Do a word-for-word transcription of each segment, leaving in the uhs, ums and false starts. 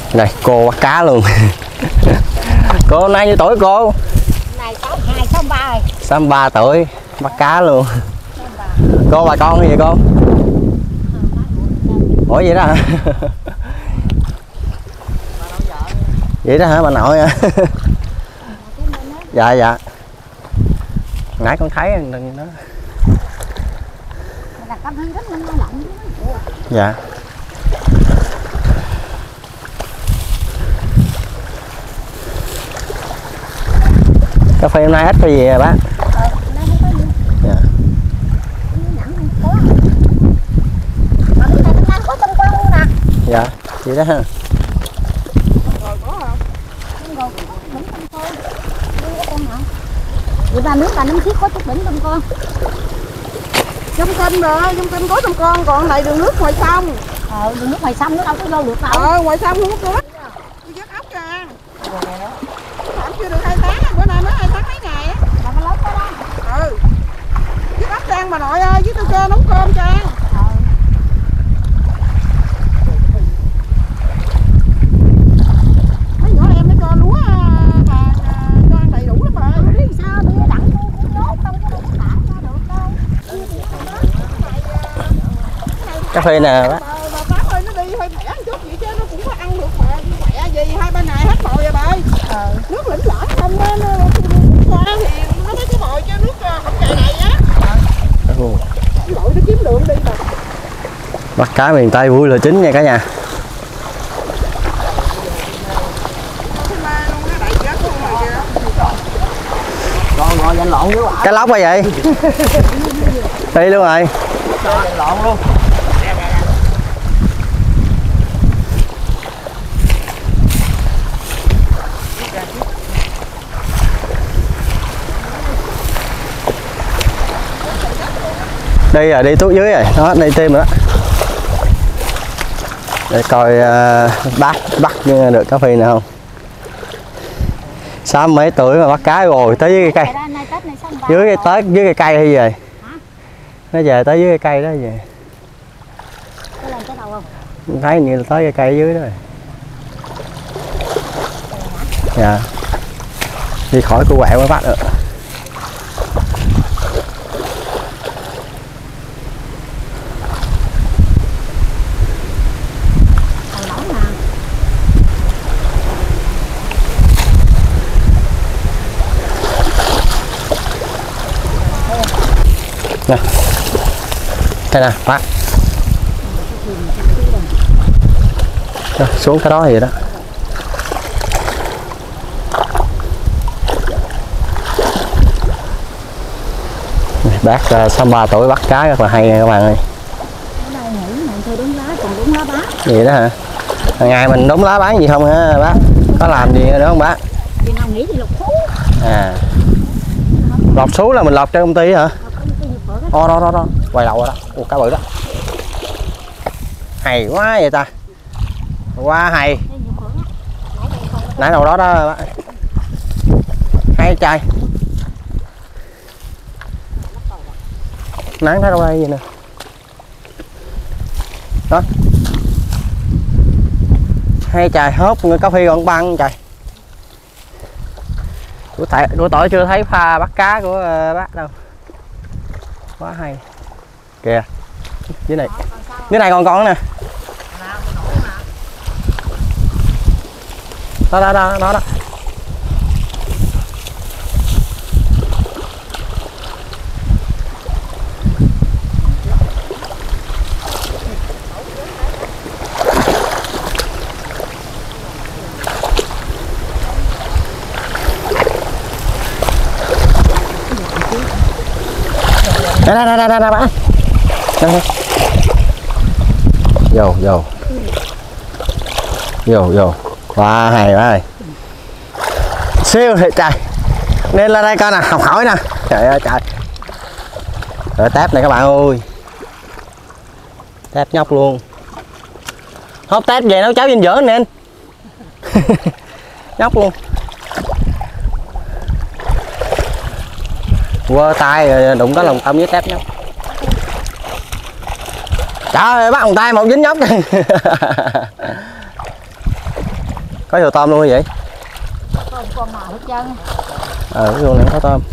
Này cô bắt cá luôn. Cô hôm nay nhiêu tuổi cô? Này sáu hai sáu ba rồi. sáu ba tuổi bắt cá luôn. Cô bà con gì vậy cô? Ủa vậy đó hả? Vậy đó hả bà nội à? Dạ dạ. Nãy con thấy đừng đó. Dạ. Cà phê hôm nay ít cái gì à bác? Ờ, dạ. Dạ, vậy đó ha. Vậy ba nước bà nấm chiếc có chút đỉnh tôm con. Trong kênh rồi, trong kênh có tôm con, còn này đường nước ngoài sông. Ờ, đường nước ngoài sông nó đâu có vô được đâu. Ờ, ngoài sông không có. Tôi dắt ốc cho ăn. Ốc chưa được hai tháng, bữa nay mới hai tháng mấy ngày á. Là nó lớn đó đó. Ừ. Dắt ốc cho ăn bà nội ơi, với tôi cho nấu cơm cho ăn. Ờ. Mấy nhỏ em nó cho lúa mà cho ăn đầy đủ lắm bà ơi. Không biết sao đi đặng tôi tốt không có đủ tạm ra được đâu. Cà phê nè bác. Bà Pháp ơi, nó đi hơi khỏe một chút vậy chứ nó cũng có ăn được khỏe khỏe gì hai ba ngày hết bồi rồi bà ơi. Ờ. Nước lĩnh lõi không á, nó qua thì nó mới có bồi cho nước không chạy này á. Lội nó kiếm lượng đi bà. Bắt cá miền Tây vui là chính nha cả nhà. Rồi rồi danh lộn với quả. Cái lóc quá vậy? Đi luôn rồi. Danh lộn luôn. Đi rồi, đi tuốt dưới rồi, đó đi tim rồi đó. Để coi uh, bác bắt được cá phi nào không. Sáu mấy tuổi mà bắt cá rồi tới dưới cây cây. Dưới cái tới dưới cái cây hay về. Nó về tới dưới cái cây đó về. Thấy như là tới cái cây dưới đó rồi. Dạ. Đi khỏi của quẹo mới bắt được. Nè. Đây nè, bác. Rồi, xuống cái đó gì đó. Bác uh, sáu ba tuổi bắt cá rất là hay nha các bạn ơi. Gì đó hả? Hàng ngày mình đốn lá bán gì không hả bác? Có làm gì nữa không bác? Khi nào nghỉ thì lọc thú. À. Lọc sú là mình lọc cho công ty hả? Ô đó đó đó, quay đầu rồi đó. Ủa, cá bự đó. Hay quá vậy ta. Quá hay. Nãy đầu đó đó bác. Hay trời. Nắng thấy đâu đây vậy nè. Đó. Hay trời, hớp người cá phi còn băng trời. Của tại của tỏi chưa thấy pha bắt cá của uh, bác đâu. Quá hay. Kìa. Dưới này. Dưới này còn con nè. Đó đó đó đó đó. Đây đây đây đây đây bạn. Đây. Vô vô. Vô vô. Wow, hay quá rồi. Siêu thiệt trời. Nên lên đây coi nè, học hỏi nè. Trời ơi trời. Rồi tép này các bạn ơi. Tép nhóc luôn. Hốt tép về nấu cháo dinh dưỡng nè anh. Nhóc luôn. Quơ tay rồi đụng có lòng tâm với tép nhóc. Trời ơi bắt bằng tay một dính nhóc. Có nhiều tôm luôn như vậy. Con con nào hết trơn. Ờ cái con này có tôm.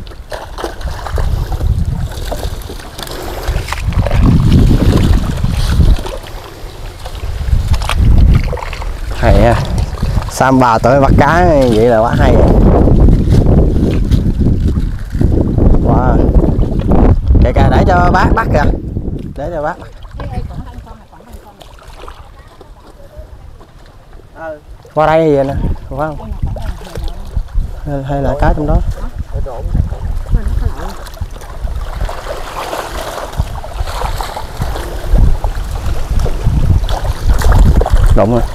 Hay ha. Sam bà tới bắt cá vậy là quá hay. Wow. Kìa kìa để cho bác bắt kìa. Để cho bác. Qua đây gì nè, phải không? Hay, hay là cá trong đó? Đụng rồi.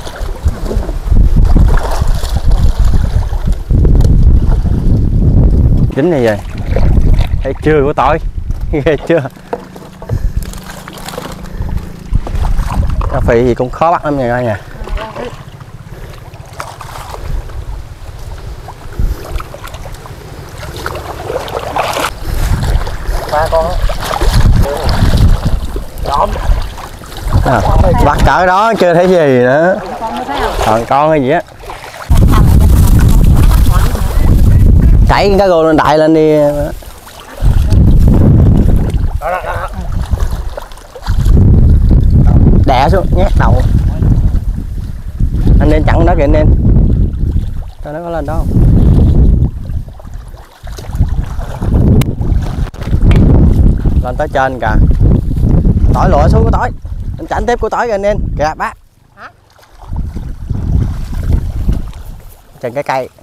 Dính này vậy. Thấy chưa của tỏi. Ghê chưa? Cá phì gì cũng khó bắt lắm nha cả nhà. Ba con À, bắt cỡ đó chưa thấy gì nữa. Còn con hay gì á. Cẩy cá rô lên đại lên đi. Đè xuống nhét đầu. Anh nên chặn đó kìa anh nên. Cho nó có lên đó không? Lên tới trên kìa. Tỏi lụa xuống của tỏi. Anh chảnh tiếp của tỏi kìa anh em. Kìa bác. Hả? Trên cái cây.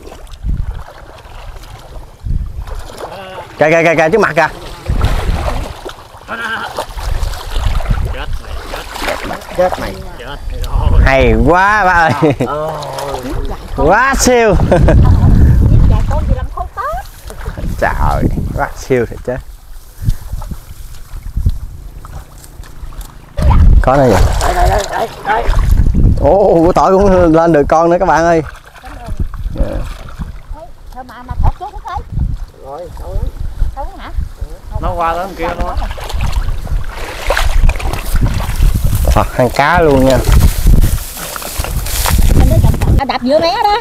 Kìa kìa kìa kìa trước mặt kìa. chết mày. Hay quá bác ơi. Quá siêu. Trời, quá siêu thật chứ. Có này vậy. Đây đây đây đây. Ồ, của tỏi cũng lên được con nữa các bạn ơi. Yeah. Thôi mà mà thọt chết thấy. Rồi, đâu đó. Đâu hả? Nó qua đó kia nó. Hoặc hàng cá luôn nha. À, đạp giữa mé đó.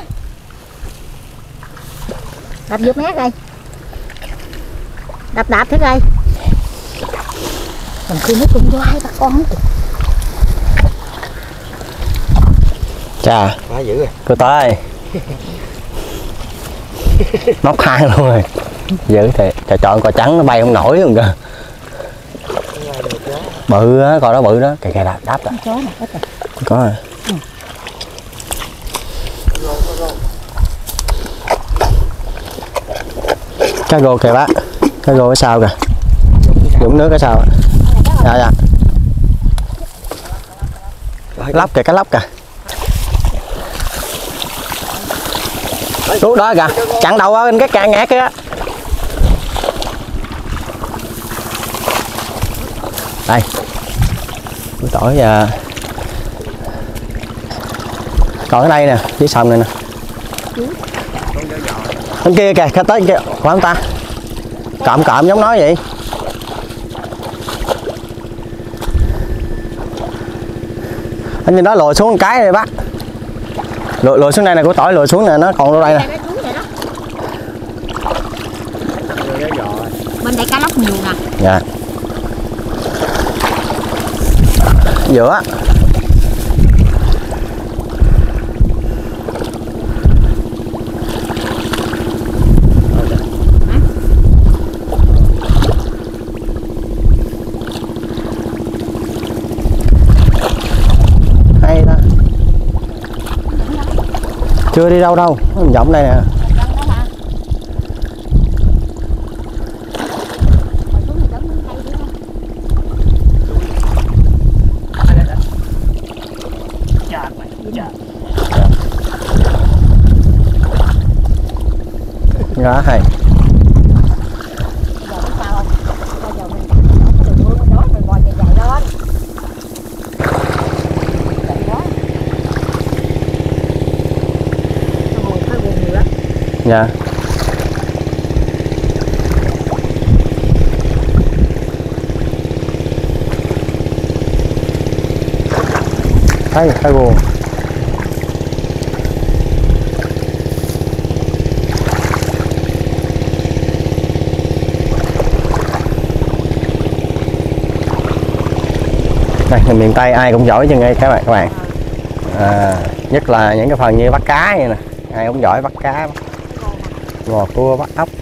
Đạp giữa mé coi. Đạp đạp thế coi. Mình khi nó cũng quay bắt con. Chà, Quá dữ rồi. cô tới. Móc hai luôn rồi. Dữ thiệt, trời chọn cò trắng nó bay không nổi luôn kìa. Bự á, cò đó bự đó, kìa kìa đáp đáp rồi. Có nè, có rồi. Có rồi. Ừ. Cá rô kìa bác. Cá rô cái sao kìa. Dũng nước cái sao. Dạ dạ. Lóc kìa, cá lóc kìa. Xuống đó kìa, chặn đầu ở bên cái càng ngã kia. Đây. Củ tỏi và còn ở đây nè, dưới sầm này nè. Bên kia kìa, cái tới kia, của ông ta. Cộm cộm giống nói vậy. Anh nhìn đó lùi xuống một cái này bác. Lùi, lùi xuống đây nè, của tỏi lùi xuống nè, nó còn đâu đây nè. Bên đây cá lóc nhiều nè. Dạ. Giữa. Hay ta. Chưa đi đâu đâu, nó vọng đây nè. Đó hay. Dạ. Thấy thấy buồn. Đây, người miền Tây ai cũng giỏi chứ nghe các bạn các bạn à, nhất là những cái phần như bắt cá vậy nè, ai cũng giỏi bắt cá, ngò cua, bắt ốc.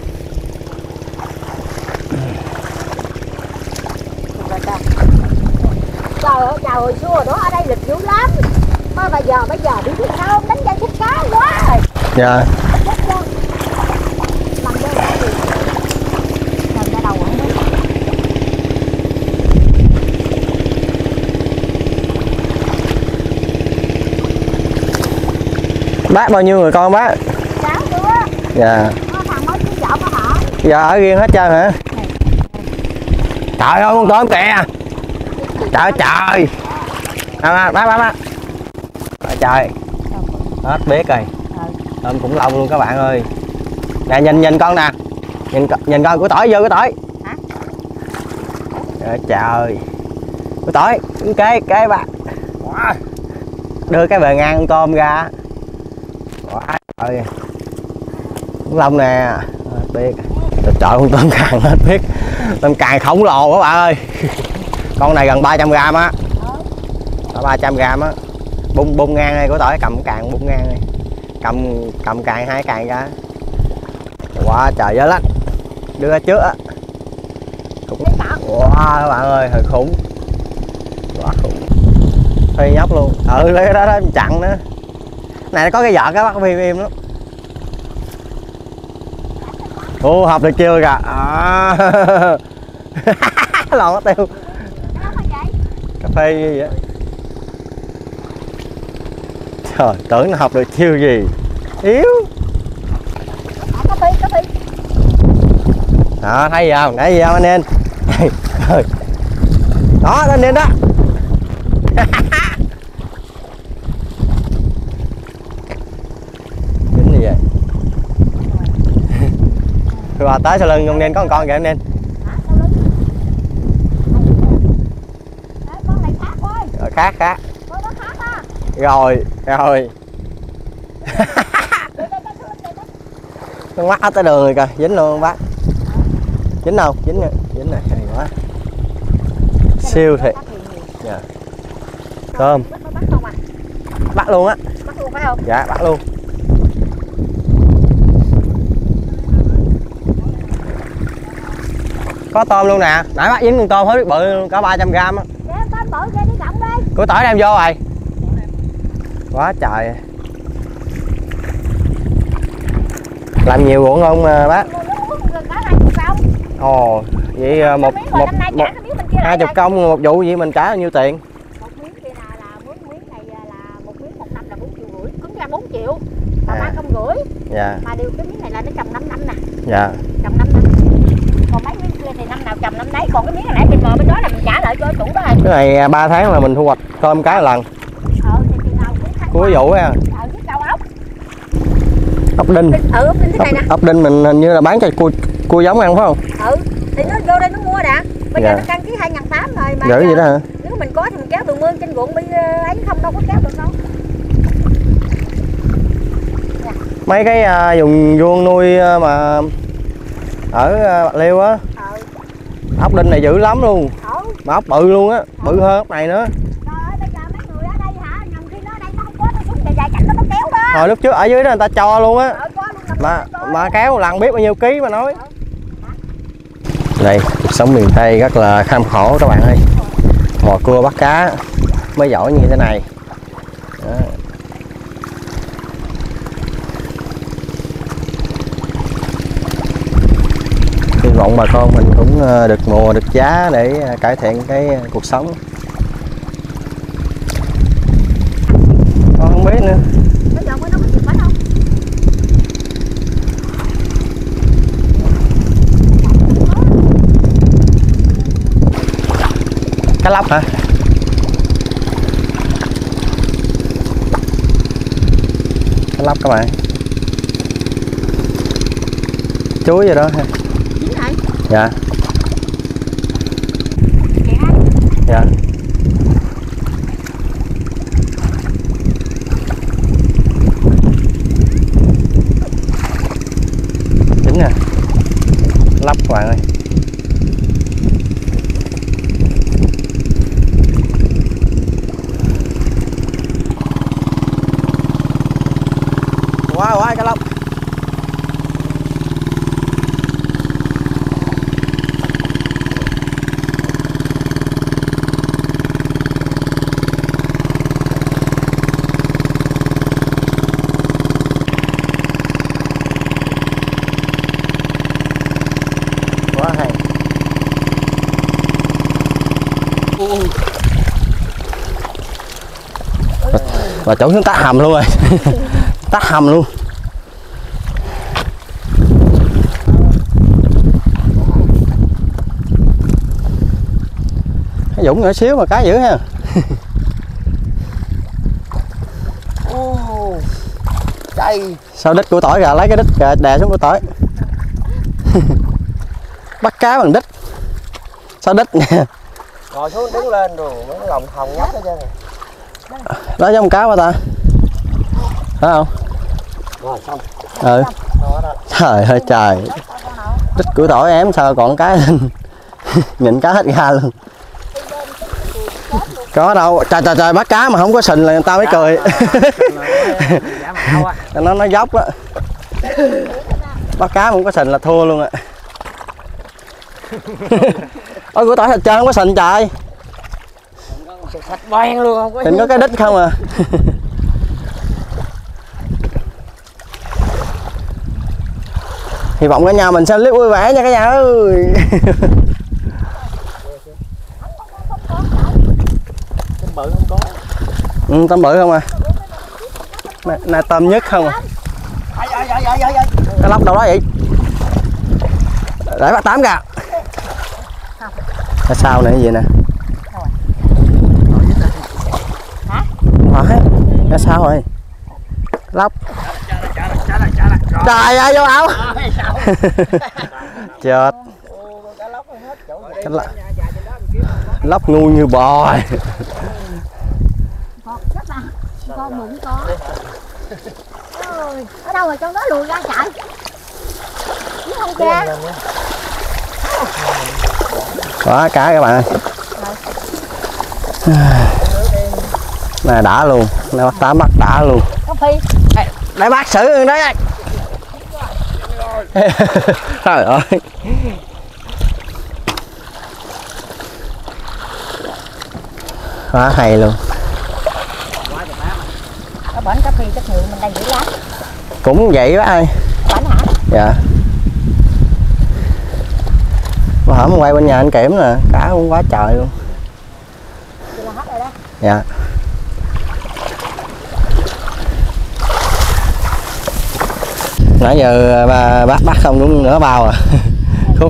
Trời ơi, trời ơi, xưa đó ở đây lịch dữ lắm. Mà bây giờ bây giờ đi biết sao không, đánh dây thích cá quá rồi. Dạ. Chết chưa? Làm vô đã gì? Làm ra đầu không biết. Bác bao nhiêu người con bác? Sáu đứa. Dạ. Nó thằng mới chứ vợ có hả? Giờ ở riêng hết trơn hả? Trời ơi con tôm kìa. Trời trời. À, bác bác bác. Trời trời. Hết biết rồi. Tôm khủng long luôn các bạn ơi. Nè nhìn nhìn con nè. Nhìn nhìn con của tỏi vô của tỏi. Hả? Trời trời. Của tỏi, cái cái bà. Đưa cái bề ngang con tôm ra. Quá trời. Khủng long nè. Hết biết. Trời trời con tôm càng hết biết. Tôm càng khổng lồ các bạn ơi. Con này gần ba trăm gram á. ba trăm gram á. Bung bung ngang đây của tỏi, cầm càng bung ngang đây. Cầm cầm càng hai càng ra. Quá trời dữ lắm. Đưa ra trước á. Wow các bạn ơi, hơi khủng. Quá khủng. Phi nhóc luôn. Ừ lấy cái đó đó chặn nữa. Này nó có cái vợt á, bắt phim im lắm. Ồ học được chưa kìa. À. Lòn nó tiêu. Cà phê như vậy. Trời tưởng nó học được chiêu gì. Yếu. Cà phê, cà phê. Đó thấy gì không? Thấy gì không anh em? Đó anh em đó. Dính gì vậy? Rồi tới sau lưng ông nên có một con kìa anh em. Con này khác thôi. Rồi khác khác. Con nó khác á. Rồi rồi. Con mắt tới đường rồi kìa, dính luôn bác. Dính không? Dính nè, dính này, hay quá. Siêu thiệt. Dạ. Tôm. Bắt không à? Bắt luôn á. Bắt luôn phải không? Dạ, bắt luôn. Có tôm luôn nè, nãy bắt dính con tôm hết bự luôn, cả ba trăm gram á. Đem tôm bự ra đi cộng đi. Của tỏi đem vô rồi. Quá trời. Làm nhiều ruộng không bác? Ồ, vậy một một một hai chục công một vụ vậy mình trả bao nhiêu tiền? Một miếng kia là là miếng miếng này là một miếng một năm là bốn triệu rưỡi, cứng ra bốn triệu. Mà ba công rưỡi. Dạ. Mà điều cái miếng này là nó trồng năm năm nè. Dạ. Trồng năm năm. Còn mấy miếng kia thì năm nào trồng năm đấy, còn cái miếng nãy mình mời bên đó là mình trả lại cho chủ đó rồi. Cái này ba tháng là mình thu hoạch tôm cái lần. Ờ thì chừng nào cũng tháng. Cuối vụ ha. Ờ với cầu ốc. Ốc đinh. Ừ ốc đinh thế này nè. Ốc đinh mình hình như là bán cho cua cua giống ăn phải không? Ừ thì nó vô đây nó mua đã. Bây Dạ. giờ nó đăng ký hai ngàn tám rồi mà. Dữ vậy đó hả? Nếu mình có thì mình kéo từ mương trên ruộng bây ấy không đâu có kéo được đâu. Mấy cái uh, dùng vuông nuôi uh, mà ở uh, Bạc Liêu á. Ừ. Ốc đinh này dữ lắm luôn. Ừ. Mà ốc bự luôn á, bự hơn ốc này nữa. Trời ơi bây giờ mấy người ở đây hả, nhầm khi nó ở đây nó không có nó xuống dài dài cạnh nó nó kéo đó. Hồi lúc trước ở dưới đó người ta cho luôn á. Ờ, có luôn là Mà có. mà kéo lần biết bao nhiêu ký mà nói. Đây, cuộc sống miền Tây rất là kham khổ các bạn ơi. Mò cua bắt cá mới giỏi như thế này. Đó. Hy vọng bà con mình cũng được mùa được giá để cải thiện cái cuộc sống. Con không biết nữa. Bây giờ mới nó có chịu bánh không? Cá lóc hả? Cá lóc các bạn. Chuối gì đó ha. Chín rồi. Dạ. Dạ. Chính nè. Lóc các bạn ơi. quá quá cá lóc. Quá hay. Và chỗ xuống tá hầm luôn rồi. Tá hầm luôn. Cái Dũng nhỏ xíu mà cá dữ ha. Ô, chay. Sao đít của tỏi kìa, lấy cái đít kìa, đè xuống của tỏi. Bắt cá bằng đít. Sao đít nè. Ngồi xuống đứng lên rồi mấy lòng thòng nhóc hết trơn. Đó giống cá quá ta. Phải không? Rồi xong. Ừ. Trời ơi trời. Đít của tỏi em sao còn cái lên. Nhịn cá hết ra luôn. Có đâu, trời trời trời bắt cá mà không có sình là người ta mới cười. Nó nó dốc á. Bắt cá mà không có sình là thua luôn ạ. Ôi của tỏi thật trơn không có sình trời. Sạch boen luôn không có. Mình có cái đít không à. Hy vọng cả nhà mình xem clip vui vẻ nha cả nhà ơi. Tôm bự không có. Ừ, tôm bự không à. Nè, nè tôm nhất không à. Ai ai ai ai ai. Cái lóc đâu đó vậy? Để bắt tám kìa. Cái sao này gì nè. Hả? Phải. Cái sao rồi? Lóc. Trời ơi vô áo. Chết. Cái lóc, lóc ngu như bò. Con mụn có. Ôi, ở đâu mà trong đó lùi ra chạy. Biết không cha? Đó cá các bạn ơi. Nè đã luôn, nè bắt tám bắt đã luôn. Có phi. Để bác xử đấy. Trời ơi. Quá hay luôn. Ở bển cá phi chất lượng mình đang dữ lắm. Cũng vậy bác ơi. Bển hả? Dạ. Mà hổm quay bên nhà anh Kiểm nè, cá cũng quá trời luôn. Vậy là hết rồi đó. Dạ. Nãy giờ bà bác bắt không đúng nửa bao à. Khúc.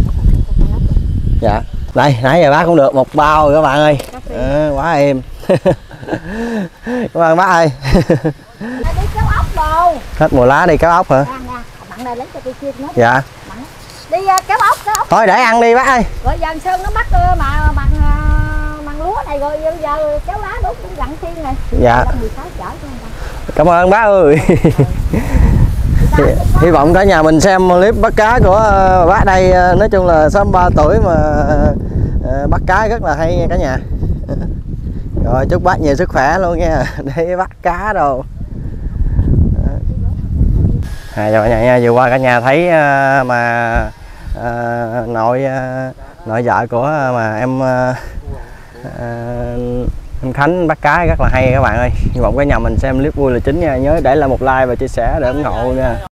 Dạ. Đây, nãy giờ bác cũng được một bao rồi các bạn ơi. À, quá êm. Cảm ơn bác ơi. Đi kéo ốc đồ. Hết mùa lá đi kéo ốc hả? Nè nè, bạn này lấy cho tôi chia nó. Dạ. Đi uh, kéo ốc, kéo ốc. Thôi để ăn đi bác ơi. Rồi giờ Sơn nó bắt uh, mà bằng uh, bằng lúa này rồi giờ, giờ kéo lá đốt cũng dặn thiên này. Dạ. mười sáu chở cho người ta. Cảm ơn bác ơi. Hy, hy vọng cả nhà mình xem clip bắt cá của bác đây, nói chung là sáu mươi ba tuổi mà bắt cá rất là hay nha cả nhà. Rồi chúc bác nhiều sức khỏe luôn nha, để bắt cá đâu. À, chào cả nhà nha, vừa qua cả nhà thấy mà à, nội nội vợ của mà em à, em Khánh bắt cá rất là hay các bạn ơi. Hy vọng cả nhà mình xem clip vui là chính nha, nhớ để lại một like và chia sẻ để ủng hộ nha.